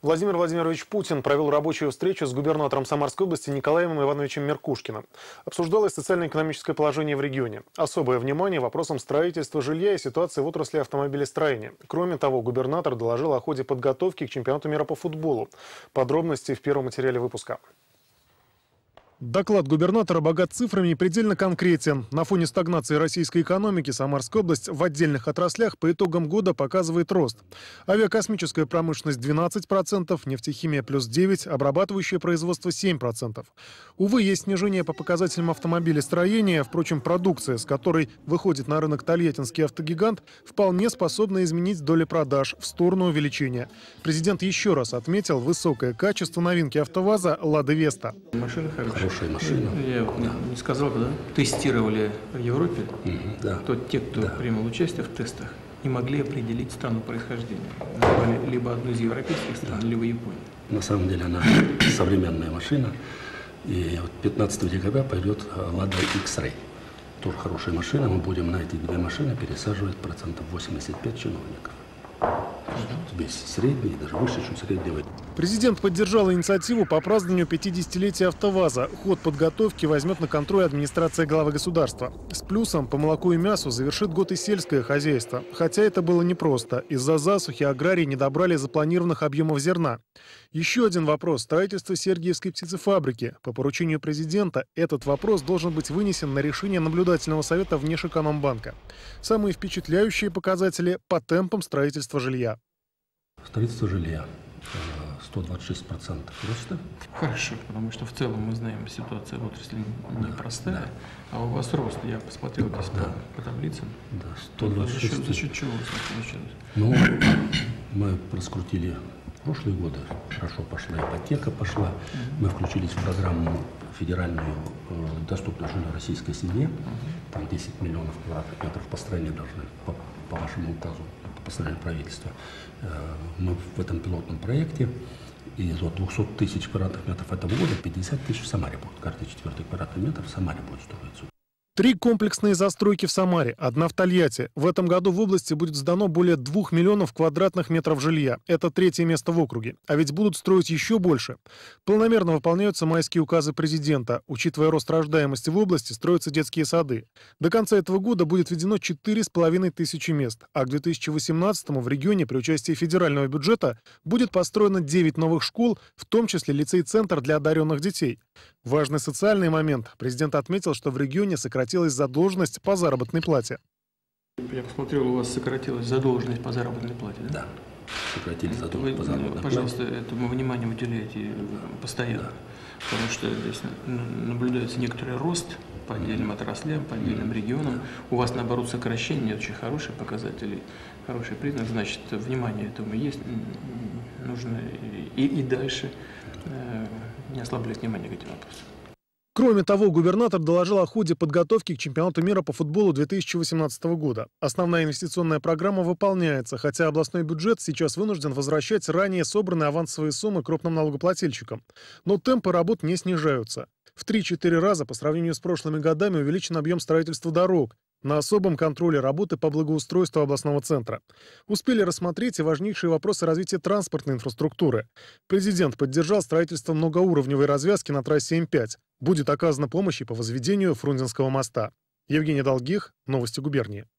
Владимир Владимирович Путин провел рабочую встречу с губернатором Самарской области Николаем Ивановичем Меркушкиным. Обсуждалось социально-экономическое положение в регионе. Особое внимание вопросам строительства жилья и ситуации в отрасли автомобилестроения. Кроме того, губернатор доложил о ходе подготовки к чемпионату мира по футболу. Подробности в первом материале выпуска. Доклад губернатора богат цифрами и предельно конкретен. На фоне стагнации российской экономики Самарская область в отдельных отраслях по итогам года показывает рост. Авиакосмическая промышленность 12%, нефтехимия плюс 9%, обрабатывающее производство 7%. Увы, есть снижение по показателям автомобилестроения. Впрочем, продукция, с которой выходит на рынок тольяттинский автогигант, вполне способна изменить доли продаж в сторону увеличения. Президент еще раз отметил высокое качество новинки АвтоВАЗа «Лада Веста». Машина хорошая машина. Я не сказал, да? Тестировали в Европе, да. То те, кто принял участие в тестах, не могли определить страну происхождения. Называли либо одну из европейских стран, либо Японию. На самом деле она современная машина. И вот 15 декабря пойдет Lada X-Ray. Тоже хорошая машина. Мы будем на эти две машины пересаживать 85% чиновников. Весь средний, даже выше, чем среднего. Президент поддержал инициативу по празднованию 50-летия АвтоВАЗа. Ход подготовки возьмет на контроль администрация главы государства. С плюсом по молоку и мясу завершит год и сельское хозяйство. Хотя это было непросто. Из-за засухи аграрии не добрали запланированных объемов зерна. Еще один вопрос – строительство Сергиевской птицефабрики. По поручению президента этот вопрос должен быть вынесен на решение наблюдательного совета Внешэкономбанка. Самые впечатляющие показатели по темпам строительства жилья. Строительство жилья 126% роста. Хорошо, потому что в целом мы знаем, ситуация в отрасли непростая. Да. А у вас рост, я посмотрел здесь по таблицам. Да, 126. За счет чего рост получилось? Ну, мы раскрутили прошлые годы, хорошо пошла ипотека, пошла. Мы включились в программу федеральную «Доступное жилье российской семье». Там 10 миллионов квадратных метров по стране должны, по вашему указу, по постановлению правительства. Мы в этом пилотном проекте, и от 200 тысяч квадратных метров этого года 50 тысяч в Самаре будет. Каждый четвертый квадратный метр в Самаре будет строиться. 3 комплексные застройки в Самаре, 1 в Тольятти. В этом году в области будет сдано более 2 миллионов квадратных метров жилья. Это 3-е место в округе. А ведь будут строить еще больше. Планомерно выполняются майские указы президента. Учитывая рост рождаемости в области, строятся детские сады. До конца этого года будет введено 4500 мест. А к 2018-му в регионе при участии федерального бюджета будет построено 9 новых школ, в том числе лицей-центр для одаренных детей. Важный социальный момент. Президент отметил, что в регионе сократилась задолженность по заработной плате. Я посмотрел, у вас сократилась задолженность по заработной плате, да? Да, сократились задолженность по заработной плате. Пожалуйста, этому внимание уделяйте постоянно, потому что здесь наблюдается некоторый рост по отдельным отраслям, по отдельным регионам. У вас, наоборот, сокращение, очень хорошие показатели, хороший признак, значит, внимание этому есть, нужно и дальше не ослаблять внимание к этим вопросам. Кроме того, губернатор доложил о ходе подготовки к чемпионату мира по футболу 2018 года. Основная инвестиционная программа выполняется, хотя областной бюджет сейчас вынужден возвращать ранее собранные авансовые суммы крупным налогоплательщикам. Но темпы работ не снижаются. В 3-4 раза по сравнению с прошлыми годами увеличен объем строительства дорог. На особом контроле работы по благоустройству областного центра. Успели рассмотреть и важнейшие вопросы развития транспортной инфраструктуры. Президент поддержал строительство многоуровневой развязки на трассе М5. Будет оказана помощь и по возведению Фрунзенского моста. Евгений Долгих, Новости губернии.